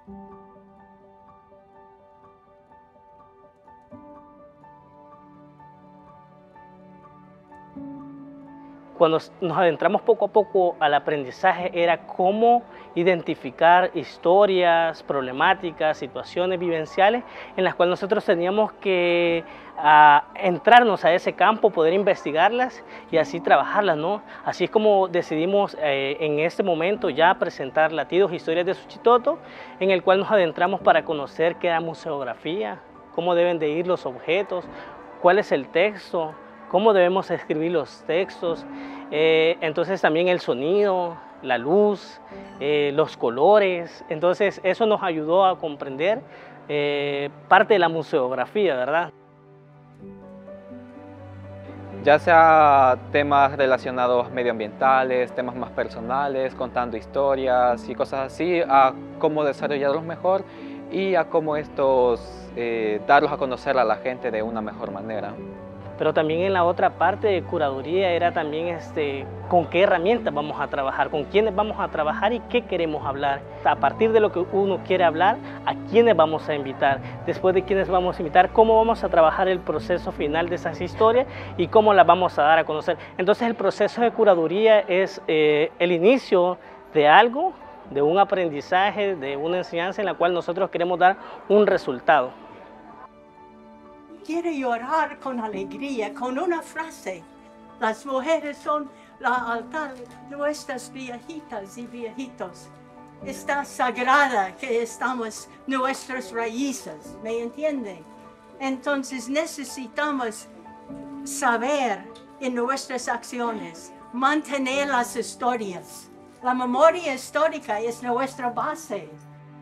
Cuando nos adentramos poco a poco al aprendizaje era cómo identificar historias, problemáticas, situaciones vivenciales en las cuales nosotros teníamos que entrarnos a ese campo, poder investigarlas y así trabajarlas, ¿no? Así es como decidimos en este momento ya presentar Latidos, Historias de Suchitoto, en el cual nos adentramos para conocer qué era museografía, cómo deben de ir los objetos, cuál es el texto, cómo debemos escribir los textos, entonces también el sonido, la luz, los colores. Entonces eso nos ayudó a comprender parte de la museografía, ¿verdad? Ya sea temas relacionados medioambientales, temas más personales, contando historias y cosas así, a cómo desarrollarlos mejor y a cómo estos darlos a conocer a la gente de una mejor manera. Pero también en la otra parte de curaduría era también con qué herramientas vamos a trabajar, con quiénes vamos a trabajar y qué queremos hablar. A partir de lo que uno quiere hablar, a quiénes vamos a invitar. Después de quiénes vamos a invitar, cómo vamos a trabajar el proceso final de esas historias y cómo las vamos a dar a conocer. Entonces el proceso de curaduría es el inicio de algo, de un aprendizaje, de una enseñanza en la cual nosotros queremos dar un resultado. Quiere llorar con alegría, con una frase. Las mujeres son la altar de nuestras viejitas y viejitos. Está sagrada que estamos nuestras raíces, ¿me entienden? Entonces necesitamos saber en nuestras acciones, mantener las historias. La memoria histórica es nuestra base.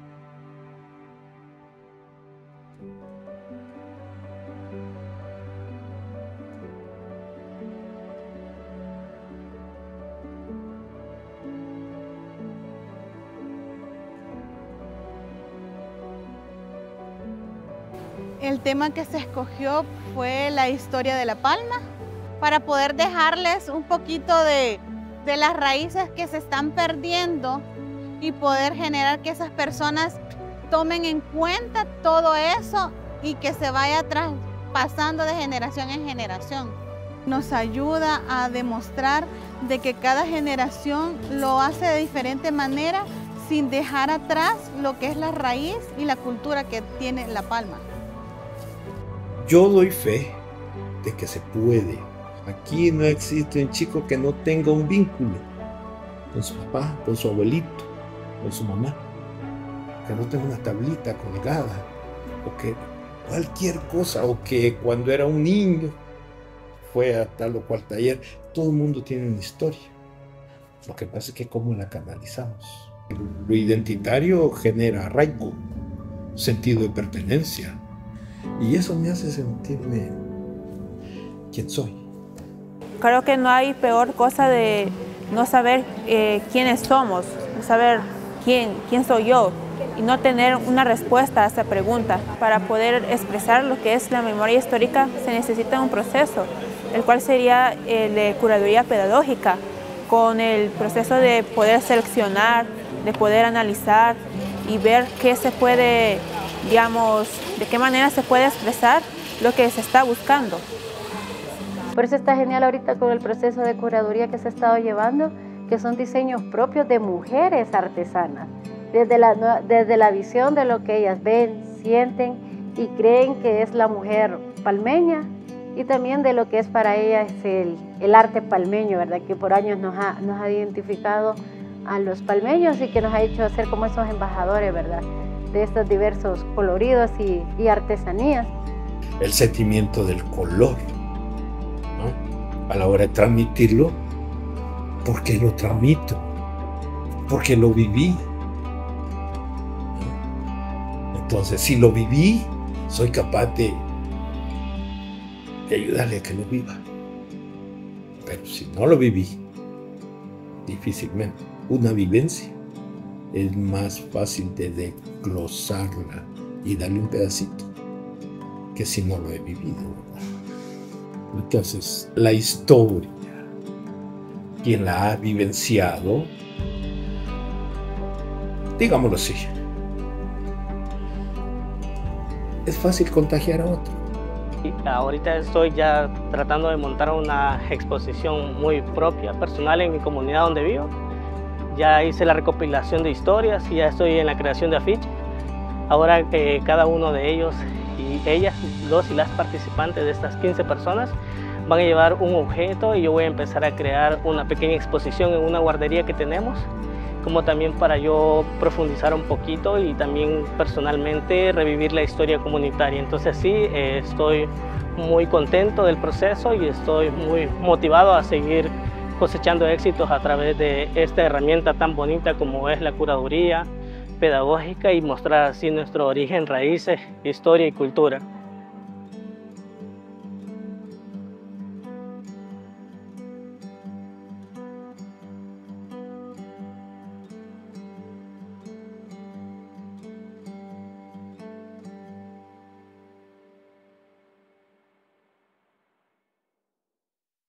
El tema que se escogió fue la historia de La Palma, para poder dejarles un poquito de las raíces que se están perdiendo y poder generar que esas personas tomen en cuenta todo eso y que se vaya pasando de generación en generación. Nos ayuda a demostrar de que cada generación lo hace de diferente manera sin dejar atrás lo que es la raíz y la cultura que tiene La Palma. Yo doy fe de que se puede. Aquí no existe un chico que no tenga un vínculo con su papá, con su abuelito, con su mamá, que no tenga una tablita colgada, o que cualquier cosa, o que cuando era un niño fue a tal o cual taller. Todo el mundo tiene una historia. Lo que pasa es que cómo la canalizamos. Lo identitario genera arraigo, sentido de pertenencia, y eso me hace sentirme quién soy. Creo que no hay peor cosa de no saber quiénes somos, no saber quién soy yo y no tener una respuesta a esa pregunta. Para poder expresar lo que es la memoria histórica se necesita un proceso, el cual sería el de curaduría pedagógica, con el proceso de poder seleccionar, de poder analizar y ver qué se puede, digamos, de qué manera se puede expresar lo que se está buscando. Por eso está genial ahorita con el proceso de curaduría que se ha estado llevando, que son diseños propios de mujeres artesanas, desde la visión de lo que ellas ven, sienten y creen que es la mujer palmeña, y también de lo que es para ellas el arte palmeño, ¿verdad? Que por años nos ha identificado a los palmeños y que nos ha hecho ser como esos embajadores, ¿verdad? De estos diversos coloridos y artesanías. El sentimiento del color, ¿no? A la hora de transmitirlo, porque lo transmito, porque lo viví. Entonces, si lo viví, soy capaz de ayudarle a que lo viva. Pero si no lo viví, difícilmente. Una vivencia es más fácil de desglosarla y darle un pedacito que si no lo he vivido, ¿verdad? Entonces, la historia, quien la ha vivenciado, digámoslo así, es fácil contagiar a otro. Y ahorita estoy ya tratando de montar una exposición muy propia, personal en mi comunidad donde vivo. Ya hice la recopilación de historias y ya estoy en la creación de afiches. Ahora cada uno de ellos y ellas, los y las participantes de estas 15 personas, van a llevar un objeto y yo voy a empezar a crear una pequeña exposición en una guardería que tenemos, como también para yo profundizar un poquito y también personalmente revivir la historia comunitaria. Entonces sí, estoy muy contento del proceso y estoy muy motivado a seguir cosechando éxitos a través de esta herramienta tan bonita como es la curaduría pedagógica y mostrar así nuestro origen, raíces, historia y cultura.